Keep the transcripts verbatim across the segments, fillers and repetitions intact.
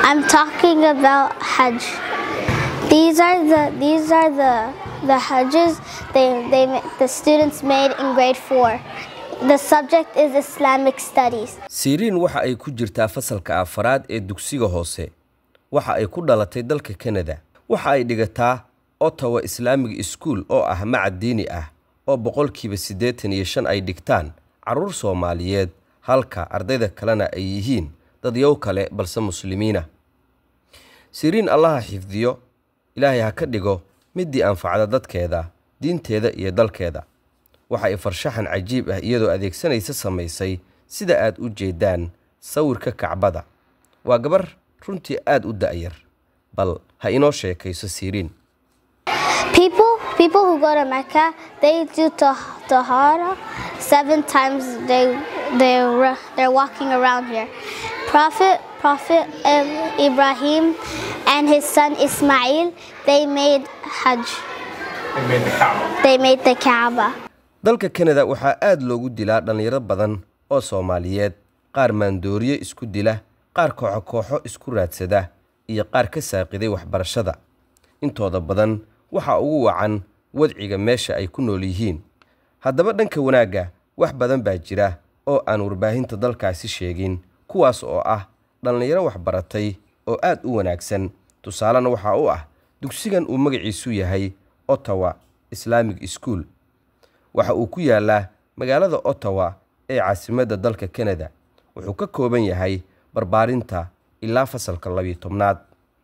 I'm talking about Hajj. These are the these are the the Hajjs they they the students made in grade four. The subject is Islamic studies. Sirin waxa ay ku jirtaa fasalka afraad ee dugsiga hoose. Waxa ay ku dhalatay dalka Canada. Waxa ay dhigataa Ottawa Islamic School oo ah macad diini ah oo boqolkiiba siddeetan iyo shan ay dhigtaan caruur Soomaaliyeed halka ardayda kalena ay yihiin dad yow kale balse muslimiina. Sirin Allah xifdiyo Ilaahay ha ka dhigo midii anfacda dadkeeda diinteeda iyo dalkeeda. waxa ay farshaxan cajiib ah iyadoo adeegsanaysa samaysay sida aad u jeedaan sawirka Kacbada. Waa gabar runtii aad u da'yar bal ha inoo sheekayso Sirin. People people who go to Mecca, they do tahara seven times. They they they're walking around here. Prophet Prophet Ibrahim and his son Ismail, they made Hajj. They made the Kaaba. They made the Kaaba. dalka Canada waxa aad loogu dilaa dhalinyaro badan oo Soomaaliyeed, qaar maandooriye isku dila, qaar kooxo kooxo isku raadsada iyo qaar ka saaqiday waxbarashada. Intooda badan waxa ugu wacan wadciga meesha ay ku nool yihiin. Haddaba dhanka wanaaga wax badan baa jira oo aan warbaahinta dalkaasi sheegin, kuwaas oo ah dhalinyaro waxbaratay oo aad u wanaagsan. Tusaalena waxa uu ah dugsigan uu magaciisu yahay Ottawa Islamic School. waxa uu ku yaalaa magaalada Ottawa ee caasimadda dalka Canada. Wuxuu ka kooban yahay barbaarinta ilaa fasalka laba iyo tobnaad.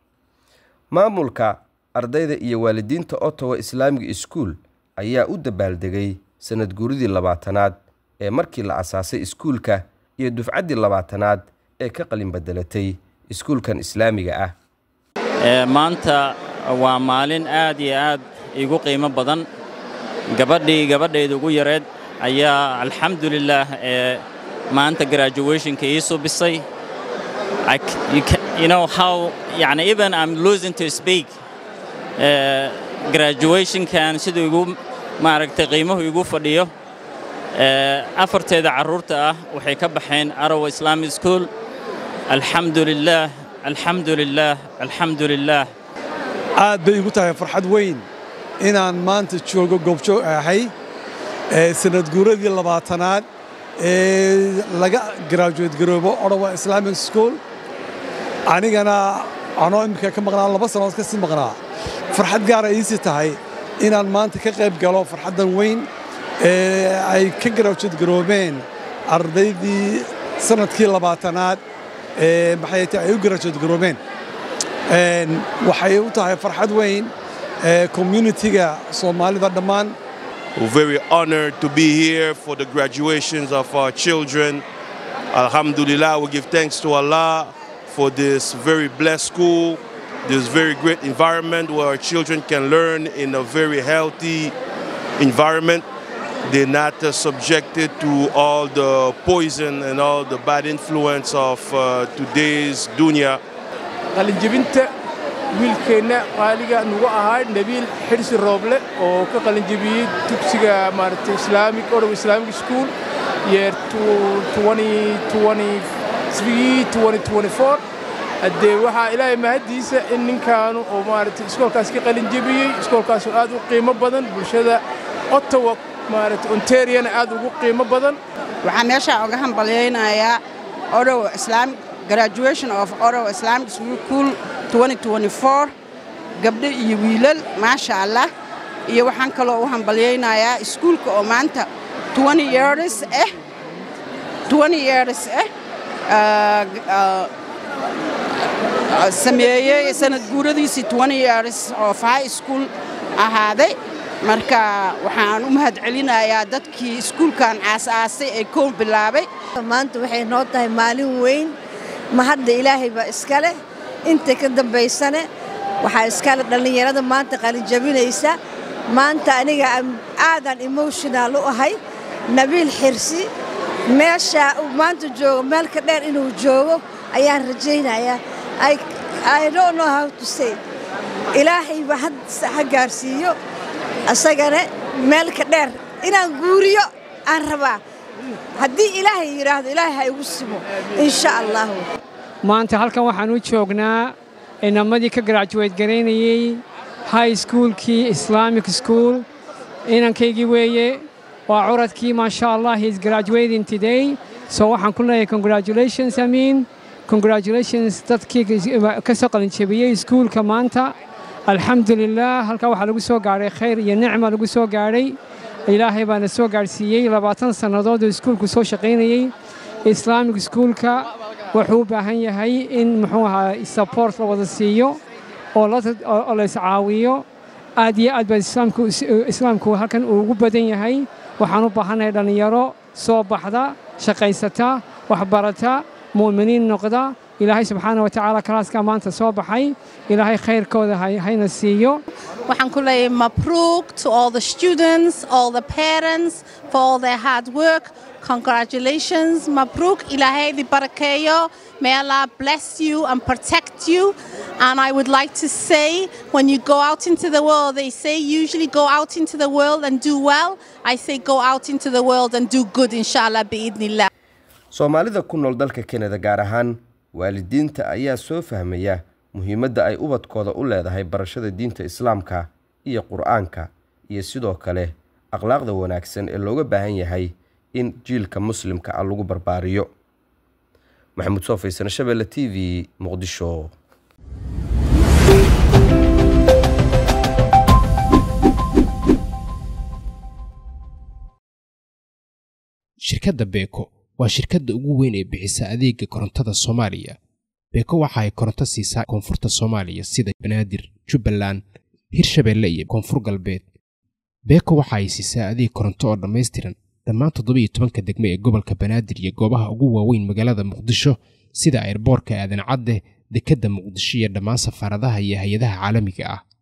Maamulka ardayda iyo waalidiinta Ottawa Islamic School ayaa u dabaaldegay sanad guuridii labaatanaad ee markii la asaasay iskuulka iyo dufcaddii labaatanaad ee ka qalin bedelatay iskuulkan Islaamiga ah. ee maanta waa maalin aad iyo aad igu qiimo badan. gabadhii gabadheedu ugu yareed ayaa alxamdulillah ee maanta graduation-ka ii soo bisay. You know how yani even I'm losing to speak. uh, graduation-kan sidoo igu maaragtay qiimuhu igu fadhiyo. uh, afarteeda caruurta ah waxay ka baxeen Ottawa Islamic School. alxamdulillah alxamdulillah alxamdulillah aad bay igu tahay farxad weyn inaan maanta joogo goobjoog ahay ee sanad guuradii labaatanaad ee laga graduate garoobo Ottawa Islamic School. anigana anoo imika ka maqnaa laba sano ka sii maqnaa farxad gaar ah ii tahay inaan maanta ka qayb galo farxadan weyn ee ay ka graduate garoobeen ardaydii sanadkii labaatanaad ee maxay tahay ay u graduate garoobeen. een waxay u tahay farxad weyn community-ga Soomaalida dhamaan. We're very honored to be here for the graduations of our children. Alhamdulillah, we give thanks to Allah for this very blessed school, this very great environment where our children can learn in a very healthy environment. They're not uh, subjected to all the poison and all the bad influence of uh, today's dunya. wiilkeena qaaliga nugu ahaa Nabil Xirsi Rooble oo ka qalin jabiyay dugsiga maartay Islamic Ottawa Islamic School year twenty twenty-three twenty twenty-four. hadee waxa ilaahay mahadiisa in ninkaanu oo maartay iskoolkaas ka qalin jabiyay iskoolkaas aad u qiimo badan bulshada Ottawa maartay Ontario aad ugu qiimo badan. waxaan meesha uga hambalyeynaya Ottawa Islamic graduation of Ottawa Islamic School twenty twenty-four. gabdho iyo wiilal ma sha Allah iyo waxaan kale oo hambalyeynaya iskuulka oo maanta twenty years eh twenty years eh sameeyay sanad guuradiisii twenty years of high school ahaaday. marka waxaan u mahad celinayaa dadkii iskuulkan aasaasay ee koon bilaabay. maanta waxay noo tahay maalin weyn ma hadda Ilaahay ba iska leh inta ka dambeysana waxa iska leh dhalinyarada maanta qalin jabinaysa. maanta aniga aadan emotional u ahay Nabil Xirsi meesha maanta joogo meel ka dheer inuu joogo ayaan rajaynayaa. I I don't know how to say. Ilaahay ba had gaarsiiyo asagana meel ka dheer inaan guuriyo aan rabaa. haddii Ilaahay yiraahdo Ilaahay ha igu simo insha Allah. maanta halkan waxaan u joognaa inamadii ka graduate garaynayay high schoolkii Islamic school inankaygii weeye waa curadkii masha Allah he is graduating today so waxaan ku leeyahay congratulations Amin congratulations dadkii ka soo qalin jabiyay schoolka maanta alxamdulillah halka waxa lagu soo gaaray khayr iyo nicmo lagu soo gaaray ilaahay baa na soo gaarsiiyay labaatan sanadood oo schoolku soo shaqaynayay Islamic schoolka wuxuu u baahan yahay in muxuu ahaa support la wada siiyo oo la oo la iscaawiyo aad iyo aad baa islaamku islaamku halkan uu ugu badan yahay waxaan u baahanahay dhalinyaro soo baxda shaqaysata wax barata muuminiin noqda ilaahay subxaanahu wa ta'ala kalaaska maanta soo baxay ilaahay khayrkooda hayna siiyo waxaan ku leeyahay mabruuk to all the students all the parents for all their hard work congratulations mabruuk ilaahay di barakeeyo may Allah bless you and protect you and I would like to say when you go out into the world they say usually go out into the world and do well I say go out into the world and do good inshallah biidnillah Soomaalida ku nool dalka Canada gaar ahaan waalidiinta ayaa soo fahmaya muhiimadda ay ubadkooda u leedahay barashada diinta Islaamka iyo Qur'aanka iyo sidoo kale akhlaaqda wanaagsan ee looga baahan yahay in jiilka muslimka ah lagu barbaariyo Maxamuud Soofaysan Shabeelle T V Muqdisho shirkadda Beko waa shirkadda ugu weyn ee bixisa adeegga korontada Soomaaliya Beko waxa ay koronto siisaa koonfurta Soomaaliya sida Banaadir Jubbaland Hirshabeelle iyo Koonfur Galbeed Beko waxa ay siisaa adeeg koronto oo dhameystiran dhammaan toddoba iyo tobanka degmo ee gobolka Banaadir iyo goobaha ugu waaweyn magaalada Muqdisho sida airportka Aadan Cadde dekedda Muqdisho iyo dhammaan safaaradaha iyo hay'adaha caalamiga ah